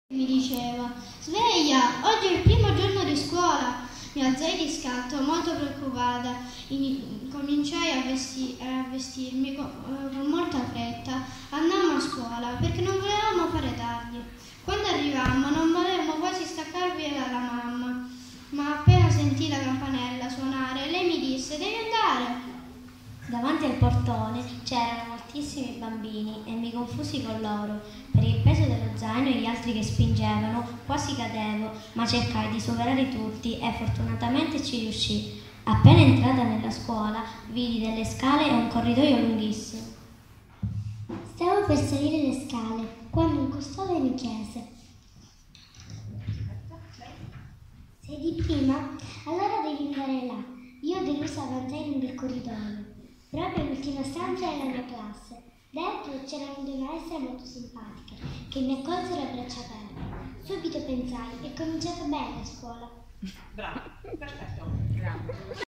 Mi diceva: sveglia, oggi è il primo giorno di scuola. Mi alzai di scatto, molto preoccupata. Cominciai a vestirmi con molta fretta. Andammo a scuola perché non volevamo fare tardi. Quando arrivammo non volevamo quasi staccarvi dalla mamma, ma appena sentii la campanella suonare, lei mi disse: devi andare. Davanti al portone c'erano moltissimi bambini e mi confusi con loro. Per il peso dello zaino e gli altri che spingevano, quasi cadevo, ma cercai di superare tutti e fortunatamente ci riuscii. Appena entrata nella scuola, vidi delle scale e un corridoio lunghissimo. Stavo per salire le scale quando un custode mi chiese: sei di prima? Allora devi andare là. Io delusa avanzai lungo il corridoio. Proprio l'ultima stanza era la mia classe. Dentro c'erano due maestre molto simpatiche che mi accolsero a braccia aperte. Subito pensai: è cominciata bene la scuola. Bravo, perfetto. Bravo.